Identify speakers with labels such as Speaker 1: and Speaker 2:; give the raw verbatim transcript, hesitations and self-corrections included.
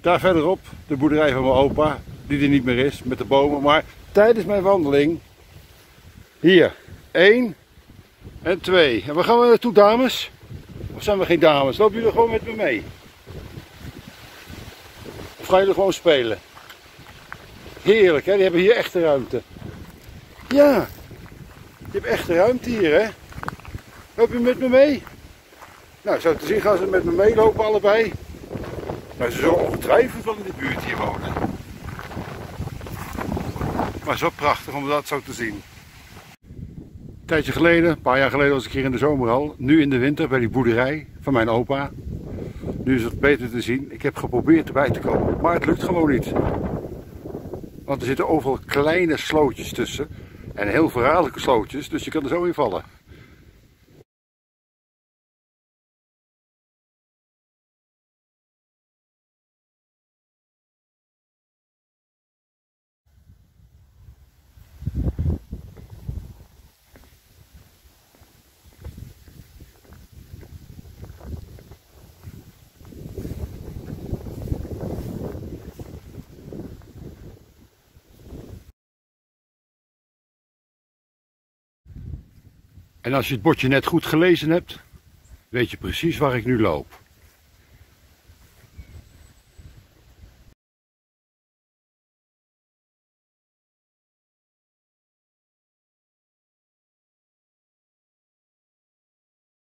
Speaker 1: Daar verderop de boerderij van mijn opa, die er niet meer is, met de bomen. Maar tijdens mijn wandeling, hier, één en twee. En waar gaan we naartoe, dames? Of zijn we geen dames? Lopen jullie gewoon met me mee? Of gaan jullie gewoon spelen? Heerlijk, hè? Die hebben hier echte ruimte. Ja, je hebt echte ruimte hier, hè? Loop je met me mee? Nou, zo te zien gaan ze met me meelopen allebei. Nou, ze zullen ongetwijfeld wel in de buurt hier wonen. Maar het is wel prachtig om dat zo te zien. Een tijdje geleden, een paar jaar geleden was ik hier in de zomer al. Nu in de winter bij die boerderij van mijn opa. Nu is het beter te zien. Ik heb geprobeerd erbij te komen, maar het lukt gewoon niet. Want er zitten overal kleine slootjes tussen. En heel verraderlijke slootjes, dus je kan er zo in vallen. En als je het bordje net goed gelezen hebt, weet je precies waar ik nu loop.